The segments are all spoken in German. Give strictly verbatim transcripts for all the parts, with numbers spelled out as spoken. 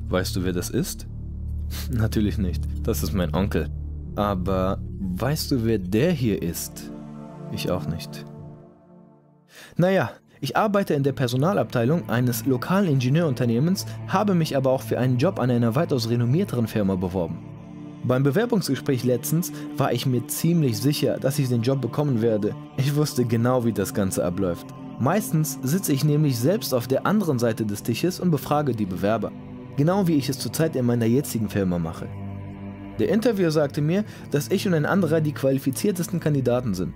Weißt du, wer das ist? Natürlich nicht, das ist mein Onkel. Aber weißt du, wer der hier ist? Ich auch nicht. Naja, ich arbeite in der Personalabteilung eines lokalen Ingenieurunternehmens, habe mich aber auch für einen Job an einer weitaus renommierteren Firma beworben. Beim Bewerbungsgespräch letztens war ich mir ziemlich sicher, dass ich den Job bekommen werde. Ich wusste genau, wie das Ganze abläuft. Meistens sitze ich nämlich selbst auf der anderen Seite des Tisches und befrage die Bewerber. Genau wie ich es zurzeit in meiner jetzigen Firma mache. Der Interviewer sagte mir, dass ich und ein anderer die qualifiziertesten Kandidaten sind.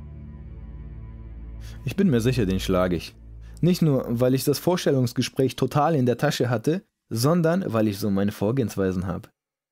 Ich bin mir sicher, den schlage ich. Nicht nur, weil ich das Vorstellungsgespräch total in der Tasche hatte, sondern weil ich so meine Vorgehensweisen habe.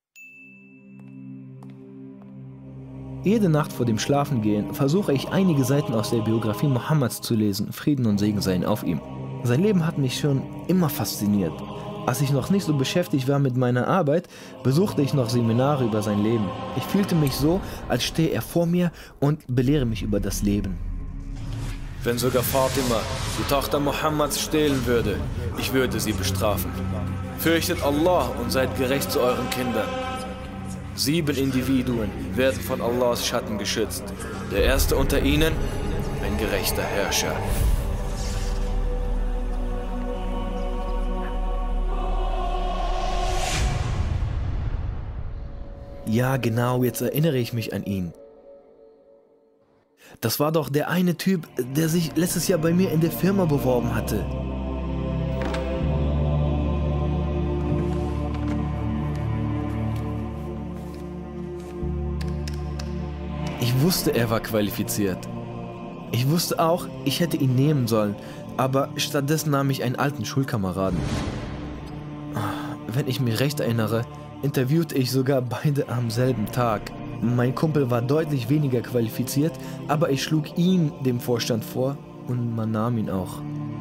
Jede Nacht vor dem Schlafengehen versuche ich einige Seiten aus der Biografie Mohammeds zu lesen, Frieden und Segen seien auf ihm. Sein Leben hat mich schon immer fasziniert. Als ich noch nicht so beschäftigt war mit meiner Arbeit, besuchte ich noch Seminare über sein Leben. Ich fühlte mich so, als stehe er vor mir und belehre mich über das Leben. Wenn sogar Fatima, die Tochter Mohammeds, stehlen würde, ich würde sie bestrafen. Fürchtet Allah und seid gerecht zu euren Kindern. Sieben Individuen werden von Allahs Schatten geschützt. Der erste unter ihnen, ein gerechter Herrscher. Ja, genau, jetzt erinnere ich mich an ihn. Das war doch der eine Typ, der sich letztes Jahr bei mir in der Firma beworben hatte. Ich wusste, er war qualifiziert. Ich wusste auch, ich hätte ihn nehmen sollen, aber stattdessen nahm ich einen alten Schulkameraden. Wenn ich mich recht erinnere, interviewte ich sogar beide am selben Tag. Mein Kumpel war deutlich weniger qualifiziert, aber ich schlug ihn dem Vorstand vor und man nahm ihn auch.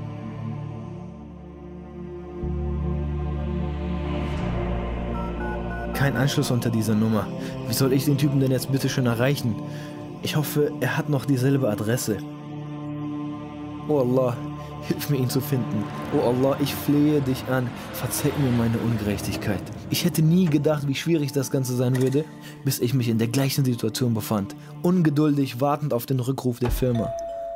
Kein Anschluss unter dieser Nummer. Wie soll ich den Typen denn jetzt bitte schon erreichen? Ich hoffe, er hat noch dieselbe Adresse. Oh Allah, hilf mir ihn zu finden. Oh Allah, ich flehe dich an, verzeih mir meine Ungerechtigkeit. Ich hätte nie gedacht, wie schwierig das Ganze sein würde, bis ich mich in der gleichen Situation befand, ungeduldig wartend auf den Rückruf der Firma.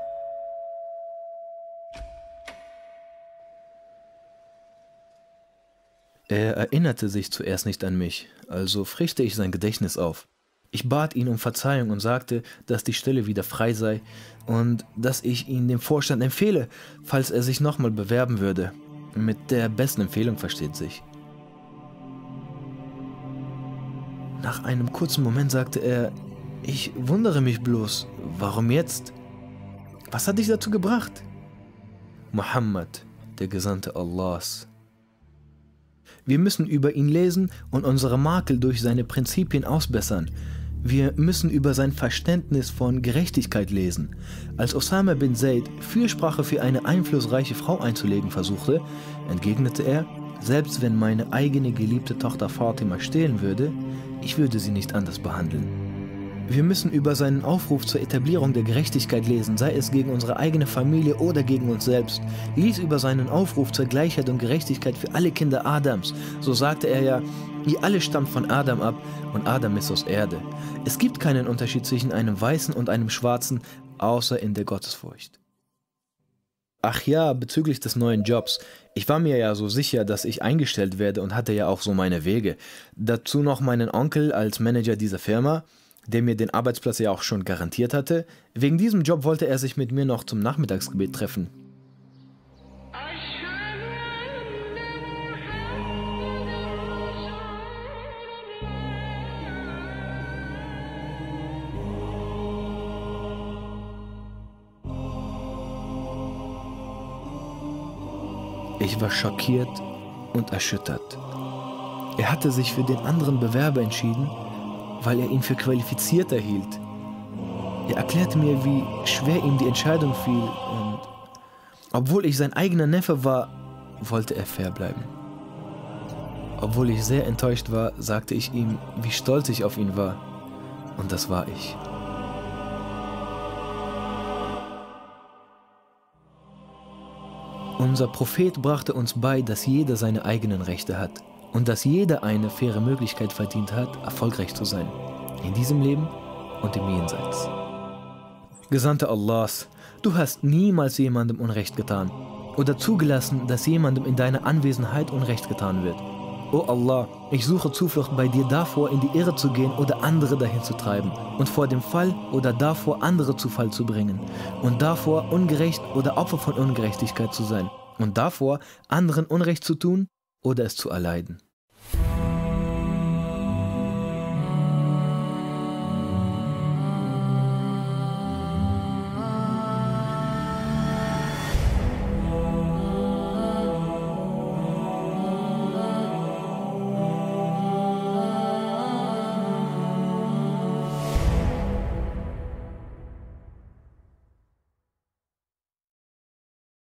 Er erinnerte sich zuerst nicht an mich, also frischte ich sein Gedächtnis auf. Ich bat ihn um Verzeihung und sagte, dass die Stelle wieder frei sei und dass ich ihn dem Vorstand empfehle, falls er sich nochmal bewerben würde. Mit der besten Empfehlung versteht sich. Nach einem kurzen Moment sagte er, ich wundere mich bloß, warum jetzt? Was hat dich dazu gebracht? Mohammed, der Gesandte Allahs. Wir müssen über ihn lesen und unsere Makel durch seine Prinzipien ausbessern. Wir müssen über sein Verständnis von Gerechtigkeit lesen. Als Osama bin Zaid Fürsprache für eine einflussreiche Frau einzulegen versuchte, entgegnete er, selbst wenn meine eigene geliebte Tochter Fatima stehlen würde, ich würde sie nicht anders behandeln. Wir müssen über seinen Aufruf zur Etablierung der Gerechtigkeit lesen, sei es gegen unsere eigene Familie oder gegen uns selbst. Lies über seinen Aufruf zur Gleichheit und Gerechtigkeit für alle Kinder Adams. So sagte er ja, ihr alle stammt von Adam ab und Adam ist aus Erde. Es gibt keinen Unterschied zwischen einem Weißen und einem Schwarzen, außer in der Gottesfurcht. Ach ja, bezüglich des neuen Jobs. Ich war mir ja so sicher, dass ich eingestellt werde und hatte ja auch so meine Wege. Dazu noch meinen Onkel als Manager dieser Firma, der mir den Arbeitsplatz ja auch schon garantiert hatte. Wegen diesem Job wollte er sich mit mir noch zum Nachmittagsgebet treffen. Ich war schockiert und erschüttert. Er hatte sich für den anderen Bewerber entschieden, weil er ihn für qualifizierter hielt. Er erklärte mir, wie schwer ihm die Entscheidung fiel und obwohl ich sein eigener Neffe war, wollte er fair bleiben. Obwohl ich sehr enttäuscht war, sagte ich ihm, wie stolz ich auf ihn war. Und das war ich. Unser Prophet brachte uns bei, dass jeder seine eigenen Rechte hat. und dass jeder eine faire Möglichkeit verdient hat, erfolgreich zu sein, in diesem Leben und im Jenseits. Gesandter Allahs, du hast niemals jemandem Unrecht getan oder zugelassen, dass jemandem in deiner Anwesenheit Unrecht getan wird. O Allah, ich suche Zuflucht bei dir davor, in die Irre zu gehen oder andere dahin zu treiben und vor dem Fall oder davor, andere zu Fall zu bringen und davor, ungerecht oder Opfer von Ungerechtigkeit zu sein und davor, anderen Unrecht zu tun oder es zu erleiden.